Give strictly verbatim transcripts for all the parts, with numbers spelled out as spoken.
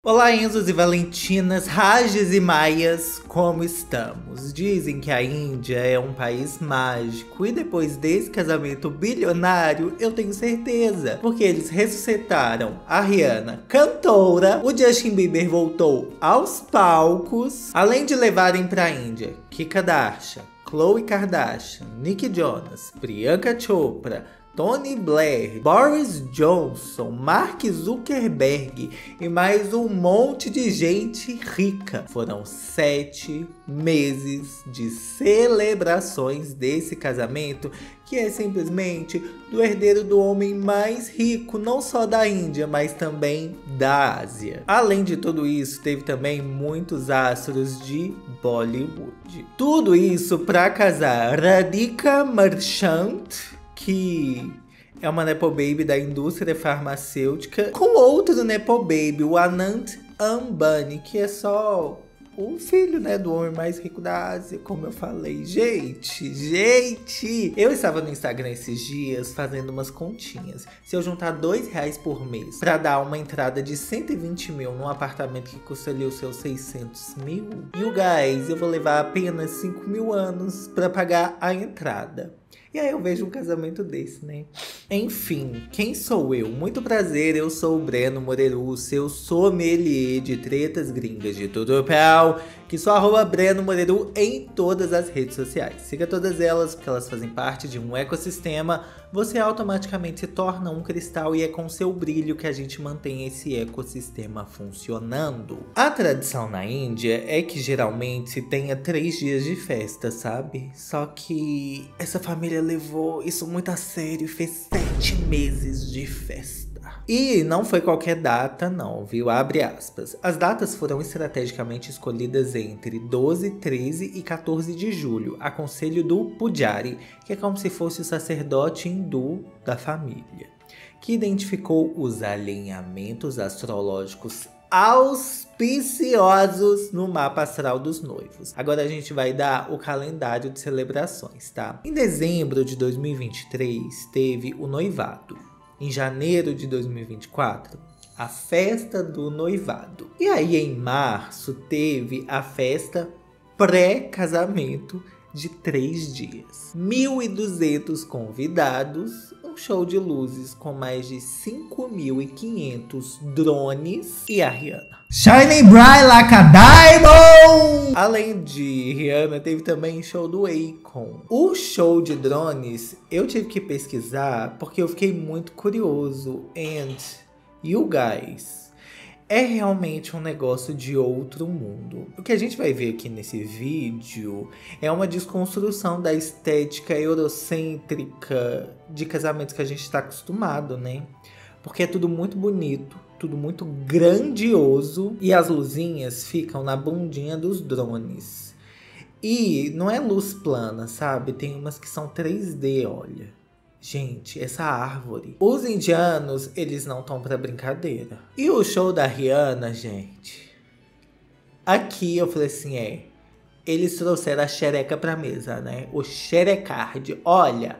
Olá, Enzos e Valentinas, Rajas e Maias, como estamos? Dizem que a Índia é um país mágico e depois desse casamento bilionário, eu tenho certeza, porque eles ressuscitaram a Rihanna, cantora, o Justin Bieber voltou aos palcos, além de levarem pra Índia Kim Kardashian, Khloe Kardashian, Nick Jonas, Priyanka Chopra, Tony Blair, Boris Johnson, Mark Zuckerberg e mais um monte de gente rica. Foram sete meses de celebrações desse casamento, que é simplesmente do herdeiro do homem mais rico, não só da Índia, mas também da Ásia. Além de tudo isso, teve também muitos astros de Bollywood. Tudo isso para casar Radhika Marchand, que é uma nepo baby da indústria farmacêutica, com outro nepo baby, o Anand Ambani, que é só o filho, né, do homem mais rico da Ásia, como eu falei. Gente, gente! Eu estava no Instagram esses dias fazendo umas continhas. Se eu juntar dois reais por mês para dar uma entrada de cento e vinte mil num apartamento que custa ali os seus seiscentos mil, e o gás, eu vou levar apenas cinco mil anos para pagar a entrada. E aí eu vejo um casamento desse, né? Enfim, quem sou eu? Muito prazer, eu sou o Breno Moreru, seu sommelier de tretas gringas de tudo pau, que sou arroba Breno Moreru em todas as redes sociais. Siga todas elas, porque elas fazem parte de um ecossistema. Você automaticamente se torna um cristal e é com seu brilho que a gente mantém esse ecossistema funcionando. A tradição na Índia é que geralmente se tenha três dias de festa, sabe? Só que essa família levou isso muito a sério e fez sete meses de festa. E não foi qualquer data não, viu? Abre aspas. As datas foram estrategicamente escolhidas entre doze, treze e quatorze de julho, a conselho do Pujari, que é como se fosse o sacerdote hindu da família, que identificou os alinhamentos astrológicos auspiciosos no mapa astral dos noivos. Agora a gente vai dar o calendário de celebrações, tá? Em dezembro de dois mil e vinte e três teve o noivado. Em janeiro de dois mil e vinte e quatro, a festa do noivado. E aí em março teve a festa pré-casamento de três dias. mil e duzentos convidados, um show de luzes com mais de cinco mil e quinhentos drones e a Rihanna. Shining bright like a diamond! Além de Rihanna, teve também show do Akon. O show de drones, eu tive que pesquisar porque eu fiquei muito curioso. And you guys, é realmente um negócio de outro mundo. O que a gente vai ver aqui nesse vídeo é uma desconstrução da estética eurocêntrica de casamentos que a gente está acostumado, né? Porque é tudo muito bonito, tudo muito grandioso e as luzinhas ficam na bundinha dos drones. E não é luz plana, sabe? Tem umas que são três D, olha. Gente, essa árvore. Os indianos, eles não estão pra brincadeira. E o show da Rihanna, gente. Aqui eu falei assim, é. Eles trouxeram a xereca pra mesa, né? O xerecard. Olha.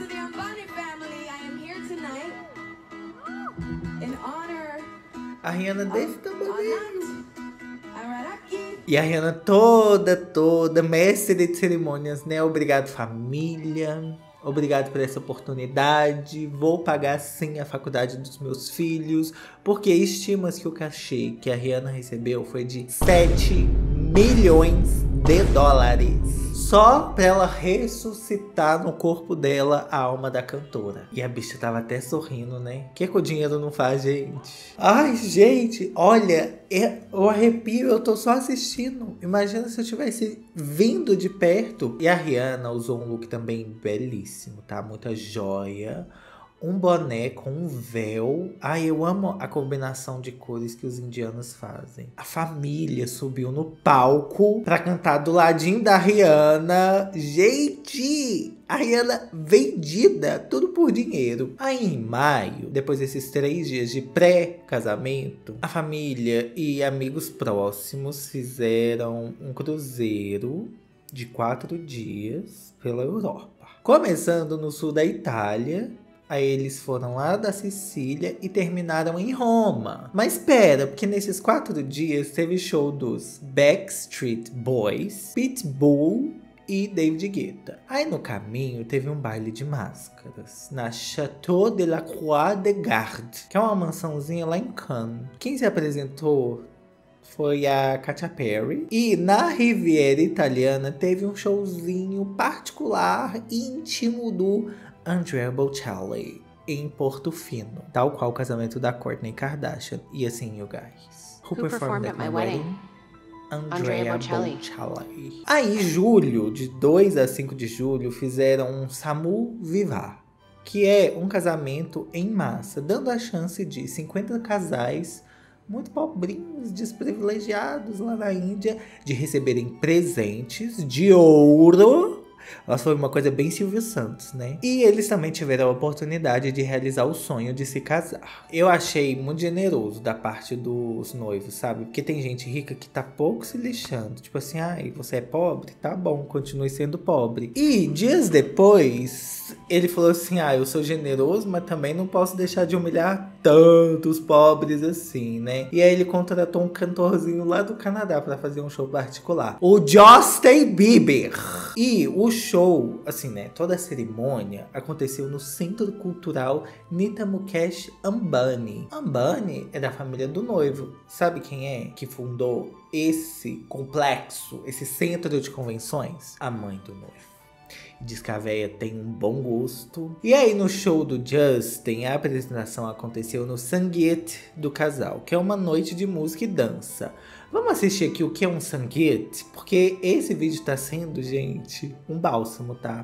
A Rihanna desse tamanho. E a Rihanna toda, toda, mestre de cerimônias, né? Obrigado, família. Obrigado por essa oportunidade. Vou pagar sim a faculdade dos meus filhos, porque estima-se que o cachê que a Rihanna recebeu foi de sete milhões de dólares. Só pra ela ressuscitar no corpo dela a alma da cantora. E a bicha tava até sorrindo, né? O que, que o dinheiro não faz, gente? Ai, gente, olha, é, eu arrepio, eu tô só assistindo. Imagina se eu tivesse vindo de perto. E a Rihanna usou um look também belíssimo, tá? Muita joia. Um boné com um véu. Ai, eu amo a combinação de cores que os indianos fazem. A família subiu no palco pra cantar do ladinho da Rihanna. Gente, a Rihanna vendida, tudo por dinheiro. Aí em maio, depois desses três dias de pré-casamento, a família e amigos próximos fizeram um cruzeiro de quatro dias pela Europa. Começando no sul da Itália Aí eles foram lá da Sicília e terminaram em Roma. Mas espera, porque nesses quatro dias teve show dos Backstreet Boys, Pitbull e David Guetta. Aí no caminho teve um baile de máscaras na Château de la Croix de Garde, que é uma mansãozinha lá em Cannes. Quem se apresentou foi a Katy Perry. E na Riviera Italiana teve um showzinho particular, íntimo do Andrea Bocelli, em Portofino, tal qual o casamento da Kourtney Kardashian. E assim, you guys, who, who performed, performed at my wedding? wedding? Andrea, Andrea Bocelli. Bocelli. Aí, julho, de dois a cinco de julho, fizeram um Samu Vivar, que é um casamento em massa, dando a chance de cinquenta casais muito pobrinhos, desprivilegiados lá na Índia, de receberem presentes de ouro. Elas foi uma coisa bem Silvio Santos, né? E eles também tiveram a oportunidade de realizar o sonho de se casar. Eu achei muito generoso da parte dos noivos, sabe? Porque tem gente rica que tá pouco se lixando. Tipo assim, ai, você é pobre? Tá bom, continue sendo pobre. E dias depois, ele falou assim, ah, eu sou generoso, mas também não posso deixar de humilhar tantos pobres assim, né? E aí ele contratou um cantorzinho lá do Canadá pra fazer um show particular, o Justin Bieber. E o show, assim, né, toda a cerimônia aconteceu no Centro Cultural Nita Mukesh Ambani. Ambani é da família do noivo. Sabe quem é que fundou esse complexo, esse centro de convenções? A mãe do noivo. Diz que a véia tem um bom gosto. E aí no show do Justin, a apresentação aconteceu no Sangeet do casal, que é uma noite de música e dança. Vamos assistir aqui o que é um Sangeet? Porque esse vídeo tá sendo, gente, um bálsamo, tá?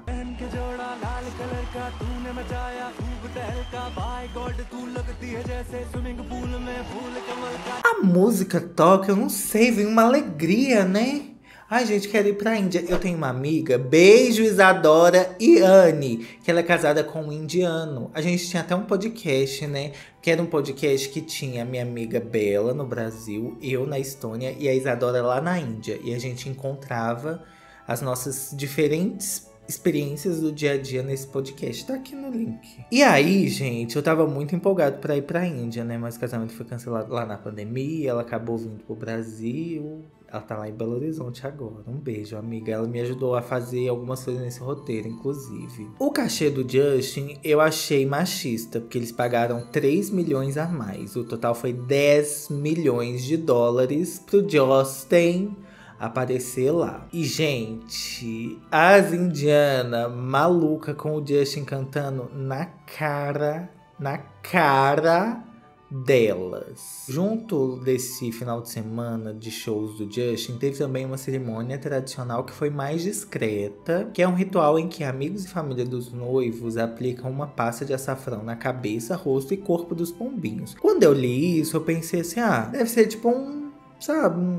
A música toca, eu não sei, vem uma alegria, né? Ai, gente, quero ir pra Índia. Eu tenho uma amiga, beijo Isadora e Anne, que ela é casada com um indiano. A gente tinha até um podcast, né? Que era um podcast que tinha a minha amiga Bela no Brasil, eu na Estônia e a Isadora lá na Índia. E a gente encontrava as nossas diferentes experiências do dia a dia nesse podcast. Tá aqui no link. E aí, gente, eu tava muito empolgado pra ir pra Índia, né? Mas o casamento foi cancelado lá na pandemia, ela acabou vindo pro Brasil. Ela tá lá em Belo Horizonte agora. Um beijo, amiga. Ela me ajudou a fazer algumas coisas nesse roteiro, inclusive. O cachê do Justin eu achei machista, porque eles pagaram três milhões a mais. O total foi dez milhões de dólares pro Justin aparecer lá. E, gente, as indianas maluca com o Justin cantando na cara, na cara delas. Junto desse final de semana de shows do Justin, teve também uma cerimônia tradicional que foi mais discreta, que é um ritual em que amigos e família dos noivos aplicam uma pasta de açafrão na cabeça, rosto e corpo dos pombinhos. Quando eu li isso, eu pensei assim, ah, deve ser tipo um, sabe, um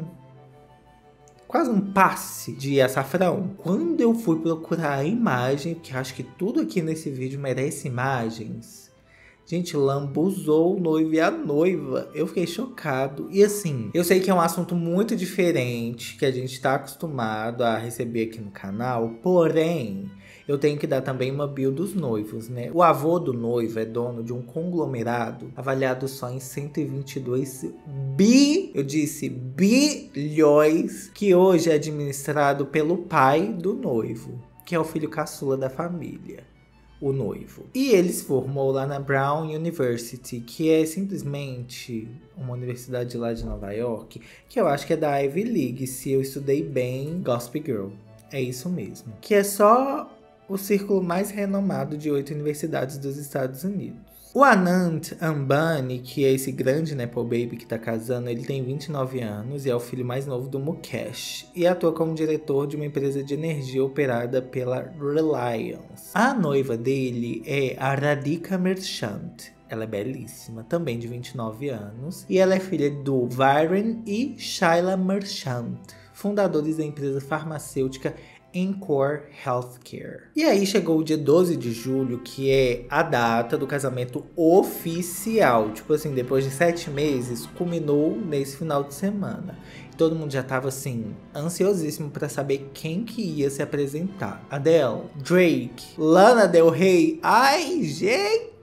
quase um passe de açafrão. Quando eu fui procurar a imagem, porque acho que tudo aqui nesse vídeo merece imagens, gente, lambuzou o noivo e a noiva. Eu fiquei chocado. E assim, eu sei que é um assunto muito diferente, que a gente tá acostumado a receber aqui no canal. Porém, eu tenho que dar também uma bio dos noivos, né? O avô do noivo é dono de um conglomerado avaliado só em cento e vinte e dois bi, eu disse bilhões, que hoje é administrado pelo pai do noivo, que é o filho caçula da família, o noivo. E ele se formou lá na Brown University, que é simplesmente uma universidade lá de Nova York, que eu acho que é da Ivy League, se eu estudei bem Gossip Girl. É isso mesmo. Que é só o círculo mais renomado de oito universidades dos Estados Unidos. O Anand Ambani, que é esse grande Nepo Baby que tá casando, ele tem vinte e nove anos e é o filho mais novo do Mukesh. E atua como diretor de uma empresa de energia operada pela Reliance. A noiva dele é a Radhika Merchant. Ela é belíssima, também de vinte e nove anos. E ela é filha do Viren e Shaila Merchant, fundadores da empresa farmacêutica Encore Healthcare. E aí chegou o dia doze de julho, que é a data do casamento oficial. Tipo assim, depois de sete meses, culminou nesse final de semana. E todo mundo já tava assim, ansiosíssimo pra saber quem que ia se apresentar. Adele, Drake, Lana Del Rey. Ai, gente!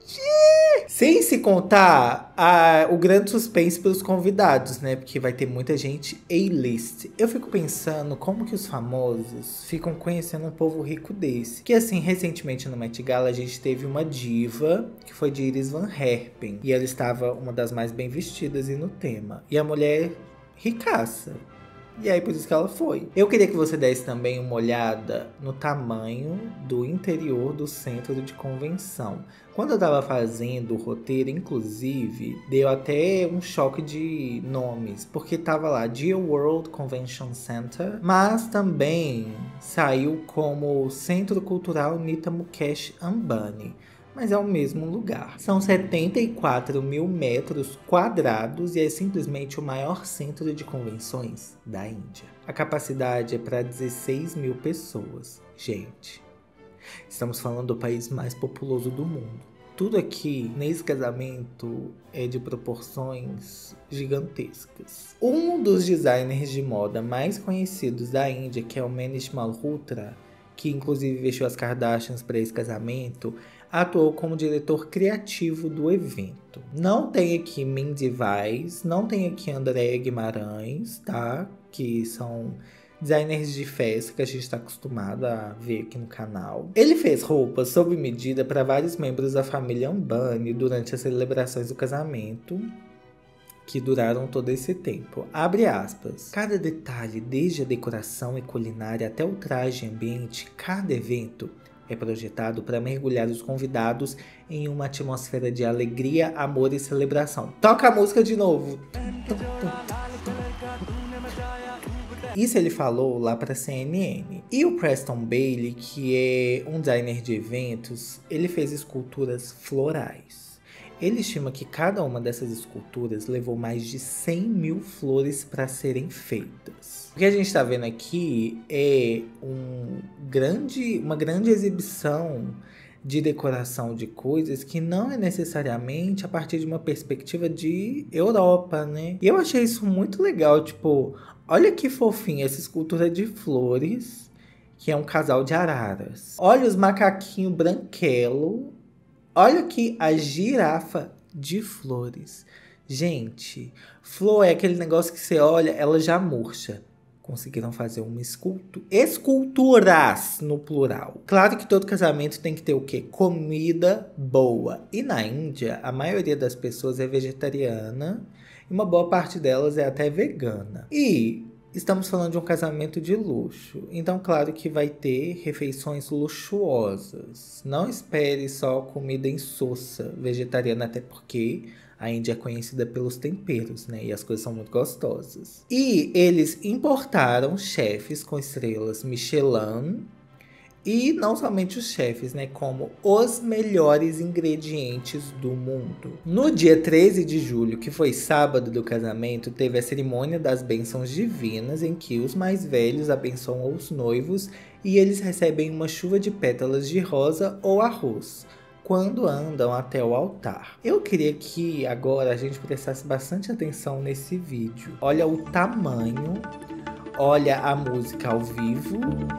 Sem se contar a, o grande suspense pelos convidados, né? Porque vai ter muita gente A-list. Eu fico pensando como que os famosos ficam conhecendo um povo rico desse. Que assim, recentemente no Met Gala a gente teve uma diva, que foi de Iris Van Herpen. E ela estava uma das mais bem vestidas e no tema. E a mulher ricaça. E aí, por isso que ela foi. Eu queria que você desse também uma olhada no tamanho do interior do centro de convenção. Quando eu tava fazendo o roteiro, inclusive, deu até um choque de nomes. Porque tava lá, Geo World Convention Center. Mas também saiu como Centro Cultural Nita Mukesh Ambani. Mas é o mesmo lugar. São setenta e quatro mil metros quadrados e é simplesmente o maior centro de convenções da Índia. A capacidade é para dezesseis mil pessoas. Gente, estamos falando do país mais populoso do mundo. Tudo aqui, nesse casamento, é de proporções gigantescas. Um dos designers de moda mais conhecidos da Índia, que é o Manish Malhotra, que inclusive vestiu as Kardashians para esse casamento, atuou como diretor criativo do evento. Não tem aqui Mindy Weiss, não tem aqui Andréa Guimarães, tá? Que são designers de festa que a gente está acostumado a ver aqui no canal. Ele fez roupas sob medida para vários membros da família Ambani durante as celebrações do casamento, que duraram todo esse tempo. Abre aspas. Cada detalhe, desde a decoração e culinária até o traje e ambiente, cada evento é projetado para mergulhar os convidados em uma atmosfera de alegria, amor e celebração. Toca a música de novo! Isso ele falou lá para a C N N. E o Preston Bailey, que é um designer de eventos, ele fez esculturas florais. Ele estima que cada uma dessas esculturas levou mais de cem mil flores para serem feitas. O que a gente está vendo aqui é um grande, uma grande exibição de decoração de coisas que não é necessariamente a partir de uma perspectiva de Europa, né? E eu achei isso muito legal, tipo, olha que fofinha essa escultura de flores, que é um casal de araras. Olha os macaquinhos branquelo. Olha aqui a girafa de flores. Gente, flor é aquele negócio que você olha, ela já murcha. Conseguiram fazer uma escultura, esculturas no plural. Claro que todo casamento tem que ter o quê? Comida boa. E na Índia, a maioria das pessoas é vegetariana e uma boa parte delas é até vegana. E estamos falando de um casamento de luxo, então claro que vai ter refeições luxuosas. Não espere só comida insossa vegetariana, até porque a Índia é conhecida pelos temperos, né? E as coisas são muito gostosas. E eles importaram chefes com estrelas Michelin. E não somente os chefes, né? Como os melhores ingredientes do mundo. No dia treze de julho, que foi sábado do casamento, teve a cerimônia das bênçãos divinas, em que os mais velhos abençoam os noivos e eles recebem uma chuva de pétalas de rosa ou arroz quando andam até o altar. Eu queria que agora a gente prestasse bastante atenção nesse vídeo. Olha o tamanho, olha a música ao vivo.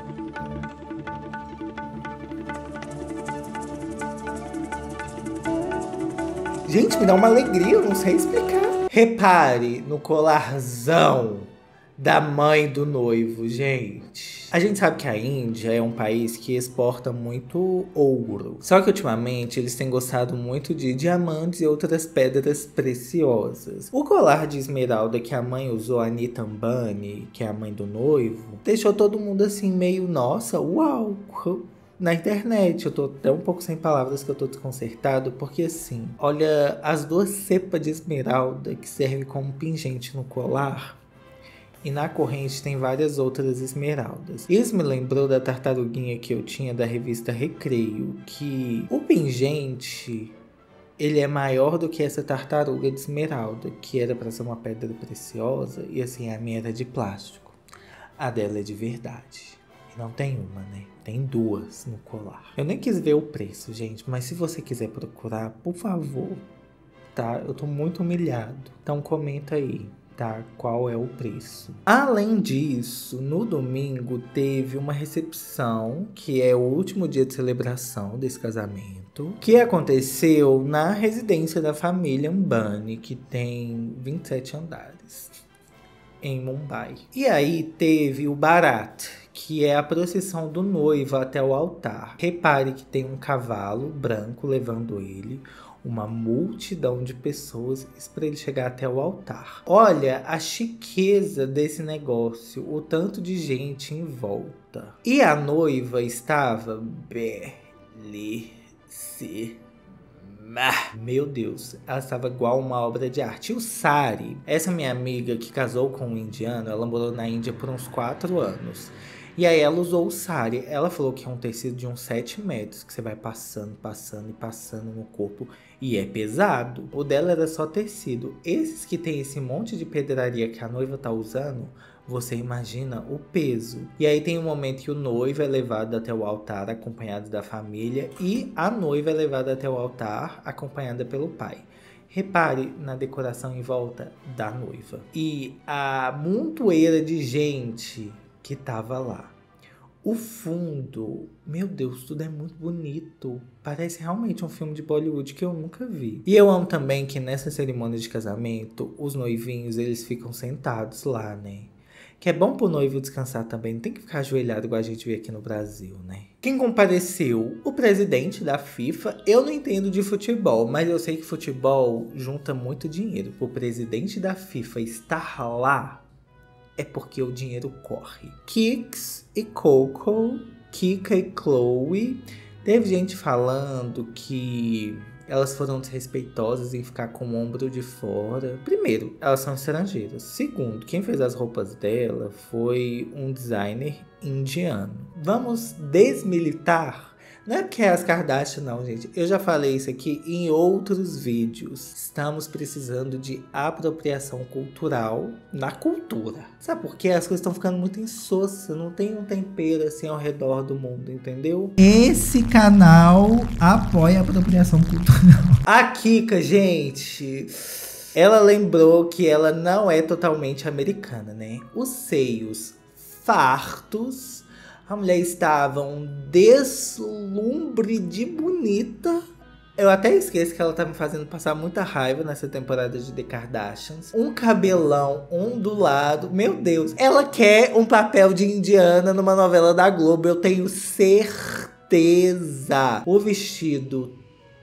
Gente, me dá uma alegria, eu não sei explicar. Repare no colarzão da mãe do noivo, gente. A gente sabe que a Índia é um país que exporta muito ouro. Só que ultimamente eles têm gostado muito de diamantes e outras pedras preciosas. O colar de esmeralda que a mãe usou, a Nita Ambani, que é a mãe do noivo, deixou todo mundo assim meio, nossa, uau! Na internet, eu tô até um pouco sem palavras, que eu tô desconcertado, porque assim, olha as duas cepas de esmeralda que servem como pingente no colar, e na corrente tem várias outras esmeraldas. Isso me lembrou da tartaruguinha que eu tinha da revista Recreio, que o pingente, ele é maior do que essa tartaruga de esmeralda, que era pra ser uma pedra preciosa, e assim, a minha era de plástico. A dela é de verdade. Não tem uma, né? Tem duas no colar. Eu nem quis ver o preço, gente. Mas se você quiser procurar, por favor, tá? Eu tô muito humilhado. Então comenta aí. tá? Qual é o preço. Além disso, no domingo teve uma recepção, que é o último dia de celebração desse casamento, que aconteceu na residência da família Ambani, que tem vinte e sete andares, em Mumbai. E aí teve o Bharat, que é a procissão do noivo até o altar. Repare que tem um cavalo branco levando ele, uma multidão de pessoas para ele chegar até o altar. Olha a chiqueza desse negócio, o tanto de gente em volta. E a noiva estava belíssima. Meu Deus, ela estava igual uma obra de arte. E o sari, essa minha amiga que casou com um indiano, ela morou na Índia por uns quatro anos. E aí ela usou o sari. Ela falou que é um tecido de uns sete metros, que você vai passando, passando e passando no corpo. E é pesado. O dela era só tecido. Esses que tem esse monte de pedraria que a noiva tá usando, você imagina o peso. E aí tem um momento que o noivo é levado até o altar acompanhado da família e a noiva é levada até o altar acompanhada pelo pai. Repare na decoração em volta da noiva. E a montoeira de gente que tava lá. O fundo, meu Deus, tudo é muito bonito. Parece realmente um filme de Bollywood que eu nunca vi. E eu amo também que nessa cerimônia de casamento, os noivinhos, eles ficam sentados lá, né? Que é bom pro noivo descansar também, não tem que ficar ajoelhado igual a gente vê aqui no Brasil, né? Quem compareceu? O presidente da FIFA. Eu não entendo de futebol, mas eu sei que futebol junta muito dinheiro. Pro presidente da FIFA estar lá, é porque o dinheiro corre. Kix e Coco, Kika e Chloe. Teve gente falando que elas foram desrespeitosas em ficar com o ombro de fora. Primeiro, elas são estrangeiras. Segundo, quem fez as roupas dela foi um designer indiano. Vamos desmilitar? Não é porque é as Kardashian não, gente. Eu já falei isso aqui em outros vídeos. Estamos precisando de apropriação cultural na cultura. Sabe por quê? As coisas estão ficando muito insossas. Não tem um tempero assim ao redor do mundo, entendeu? Esse canal apoia a apropriação cultural. A Kika, gente, ela lembrou que ela não é totalmente americana, né? Os seios fartos. A mulher estava um deslumbre de bonita. Eu até esqueço que ela tá me fazendo passar muita raiva nessa temporada de The Kardashians. Um cabelão ondulado. Meu Deus. Ela quer um papel de indiana numa novela da Globo. Eu tenho certeza. O vestido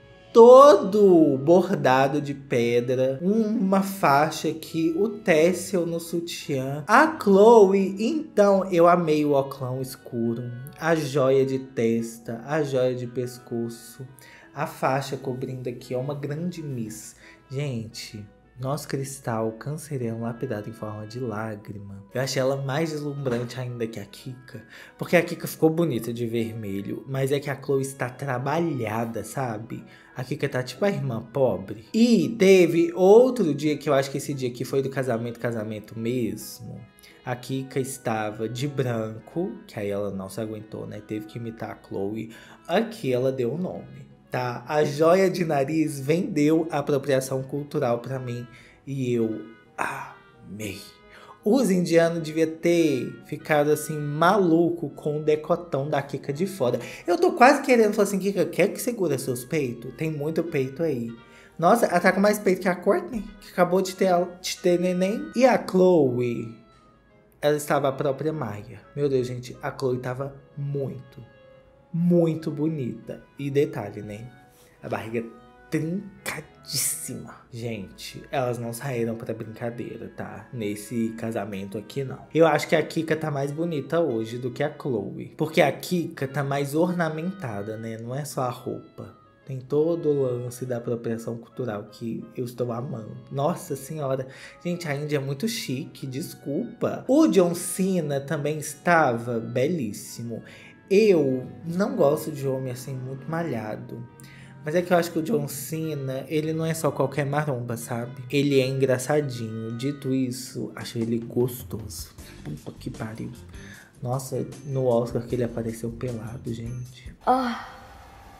todo bordado de pedra, uma faixa aqui, o têxtil no sutiã. A Chloe, então, eu amei o oclão escuro, a joia de testa, a joia de pescoço, a faixa cobrindo aqui, é uma grande miss. Gente, nosso cristal canceriano lapidado em forma de lágrima. Eu achei ela mais deslumbrante ainda que a Kika. Porque a Kika ficou bonita de vermelho. Mas é que a Chloe está trabalhada, sabe? A Kika tá tipo a irmã pobre. E teve outro dia, que eu acho que esse dia aqui foi do casamento, casamento mesmo. A Kika estava de branco, que aí ela não se aguentou, né? Teve que imitar a Chloe. Aqui ela deu o nome. Tá, a joia de nariz vendeu a apropriação cultural pra mim e eu amei. Os indianos deviam ter ficado assim maluco com o decotão da Kika de fora. Eu tô quase querendo falar assim, Kika, quer que segura seus peitos? Tem muito peito aí. Nossa, ela tá com mais peito que a Kourtney, que acabou de ter, de ter neném. E a Chloe, ela estava a própria Maia. Meu Deus, gente, a Chloe tava muito, muito bonita. E detalhe, né? A barriga trincadíssima. Gente, elas não saíram pra brincadeira, tá? Nesse casamento aqui, não. Eu acho que a Kika tá mais bonita hoje do que a Chloe. Porque a Kika tá mais ornamentada, né? Não é só a roupa. Tem todo o lance da apropriação cultural que eu estou amando. Nossa senhora. Gente, a Índia é muito chique, desculpa. O John Cena também estava belíssimo. Eu não gosto de homem assim muito malhado. Mas é que eu acho que o John Cena, ele não é só qualquer maromba, sabe? Ele é engraçadinho. Dito isso, acho ele gostoso. Puta que pariu. Nossa, no Oscar que ele apareceu pelado, gente. Ah...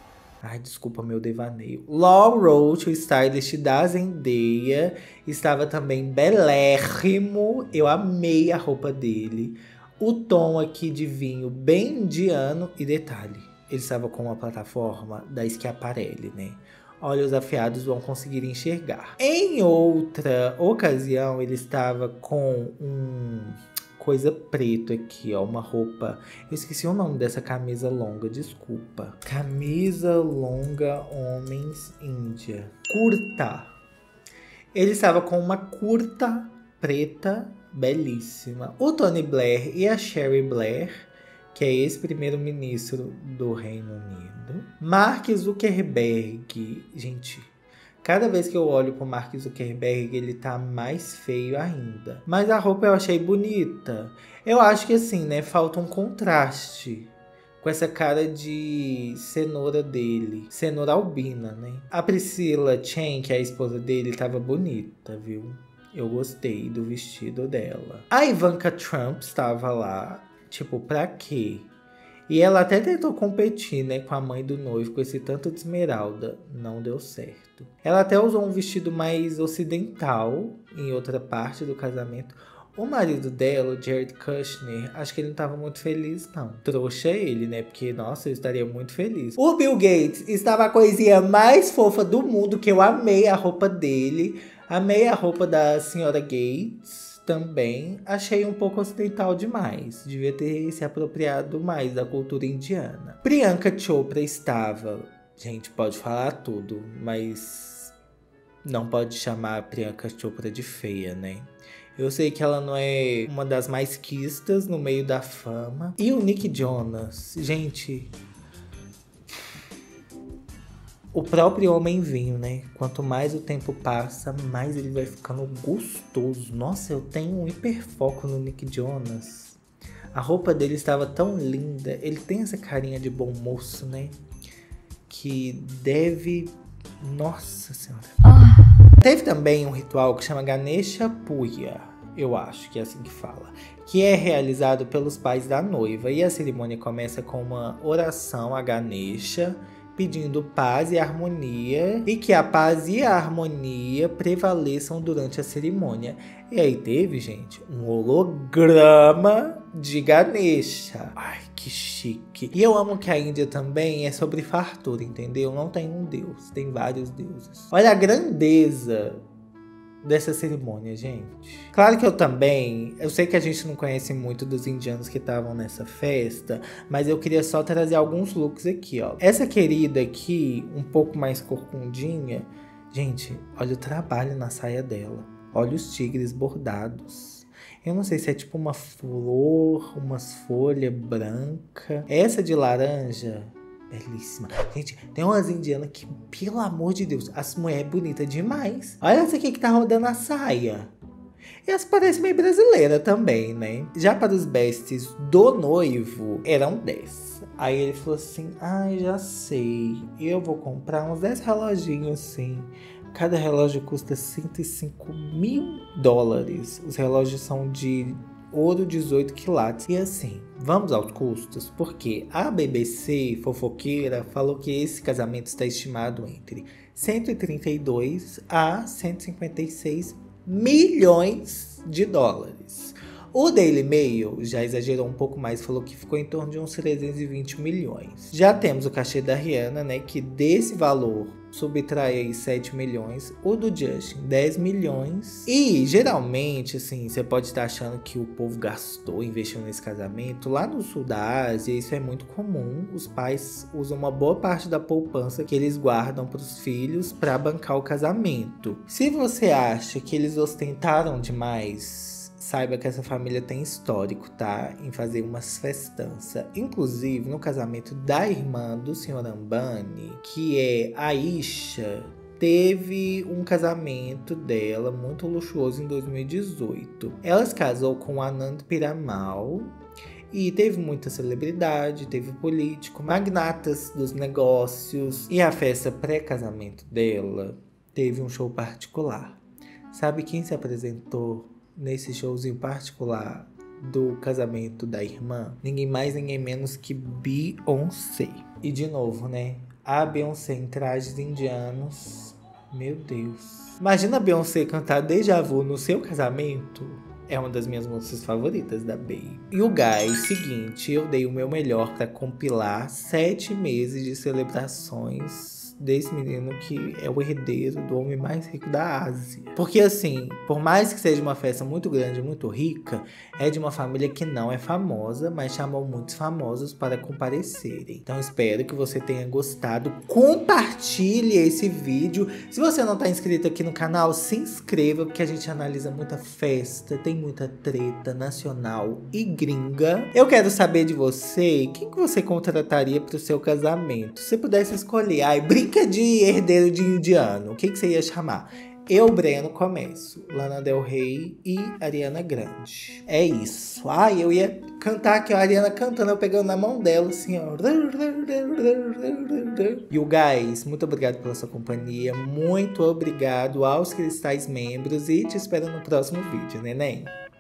Ai, desculpa meu devaneio. Law Roach, o stylist da Zendaya, estava também belérrimo. Eu amei a roupa dele. O tom aqui de vinho bem indiano. E detalhe, ele estava com uma plataforma da Schiaparelli, né? Olhos afiados vão conseguir enxergar. Em outra ocasião, ele estava com um coisa preto aqui, ó, uma roupa. Eu esqueci o nome dessa camisa longa, desculpa. Camisa longa homens Índia. Curta. Ele estava com uma curta preta belíssima. O Tony Blair e a Cheryl Blair, que é ex-primeiro-ministro do Reino Unido. Mark Zuckerberg, gente, cada vez que eu olho pro Mark Zuckerberg, ele tá mais feio ainda. Mas a roupa eu achei bonita. Eu acho que assim, né, falta um contraste com essa cara de cenoura dele. Cenoura albina, né? A Priscilla Chen, que é a esposa dele, tava bonita, viu? Eu gostei do vestido dela. A Ivanka Trump estava lá. Tipo, pra quê? E ela até tentou competir, né, com a mãe do noivo, com esse tanto de esmeralda. Não deu certo. Ela até usou um vestido mais ocidental em outra parte do casamento. O marido dela, o Jared Kushner, acho que ele não tava muito feliz, não. Trouxa ele, né? Porque, nossa, eu estaria muito feliz. O Bill Gates estava a coisinha mais fofa do mundo, que eu amei a roupa dele. Amei a roupa da senhora Gates também. Achei um pouco ocidental demais. Devia ter se apropriado mais da cultura indiana. Priyanka Chopra estava... Gente, pode falar tudo, mas não pode chamar a Priyanka Chopra de feia, né? Eu sei que ela não é uma das mais quistas no meio da fama. E o Nick Jonas, gente... O próprio homem vinho, né? Quanto mais o tempo passa, mais ele vai ficando gostoso. Nossa, eu tenho um hiperfoco no Nick Jonas. A roupa dele estava tão linda. Ele tem essa carinha de bom moço, né? Que deve... Nossa Senhora. Teve também um ritual que chama Ganesha Puja. Eu acho que é assim que fala. Que é realizado pelos pais da noiva. E a cerimônia começa com uma oração a Ganesha, pedindo paz e harmonia, e que a paz e a harmonia prevaleçam durante a cerimônia. E aí teve, gente, um holograma de Ganesha. Ai, que chique. E eu amo que a Índia também é sobre fartura, entendeu? Não tem um deus, tem vários deuses. Olha a grandeza dessa cerimônia, gente. Claro que eu também, eu sei que a gente não conhece muito dos indianos que estavam nessa festa, mas eu queria só trazer alguns looks aqui, ó. Essa querida aqui, um pouco mais corcundinha, gente, olha o trabalho na saia dela. Olha os tigres bordados. Eu não sei se é tipo uma flor, umas folhas brancas. Essa de laranja... belíssima. Gente, tem umas indianas que, pelo amor de Deus, as mulheres bonitas demais. Olha essa aqui que tá rodando a saia. E elas parecem meio brasileira também, né? Já para os besties do noivo, eram dez. Aí ele falou assim, ai, já sei. Eu vou comprar uns dez reloginhos assim. Cada relógio custa cento e cinco mil dólares. Os relógios são de... ouro dezoito quilates. E assim, vamos aos custos, porque a B B C fofoqueira falou que esse casamento está estimado entre cento e trinta e dois a cento e cinquenta e seis milhões de dólares. O Daily Mail já exagerou um pouco mais, falou que ficou em torno de uns trezentos e vinte milhões. Já temos o cachê da Rihanna, né, que desse valor subtrai aí sete milhões, o do Justin dez milhões. E geralmente, assim, você pode estar achando que o povo gastou, investiu nesse casamento. Lá no sul da Ásia, isso é muito comum. Os pais usam uma boa parte da poupança que eles guardam para os filhos para bancar o casamento. Se você acha que eles ostentaram demais, saiba que essa família tem histórico, tá? Em fazer umas festanças. Inclusive, no casamento da irmã do senhor Ambani, que é a Isha, teve um casamento dela muito luxuoso em dois mil e dezoito. Ela se casou com Anand Piramal e teve muita celebridade, teve político, magnatas dos negócios. E a festa pré-casamento dela teve um show particular. Sabe quem se apresentou nesse showzinho particular do casamento da irmã? Ninguém mais, ninguém menos que Beyoncé. E de novo, né? A Beyoncé em trajes indianos. Meu Deus. Imagina a Beyoncé cantar Deja Vu no seu casamento. É uma das minhas músicas favoritas da Bey. E o guys, seguinte, eu dei o meu melhor pra compilar sete meses de celebrações desse menino que é o herdeiro do homem mais rico da Ásia. Porque assim, por mais que seja uma festa muito grande, muito rica, é de uma família que não é famosa, mas chamou muitos famosos para comparecerem. Então espero que você tenha gostado. Compartilhe esse vídeo. Se você não está inscrito aqui no canal, se inscreva, porque a gente analisa muita festa, tem muita treta nacional e gringa. Eu quero saber de você, quem que você contrataria para o seu casamento? Se pudesse escolher, ai, brinca de herdeiro de indiano, o que, que você ia chamar? Eu, Breno, começo. Lana Del Rey e Ariana Grande. É isso. Ai, eu ia cantar aqui, a Ariana cantando, eu pegando na mão dela, assim, ó. E o guys, muito obrigado pela sua companhia. Muito obrigado aos cristais membros. E te espero no próximo vídeo, neném.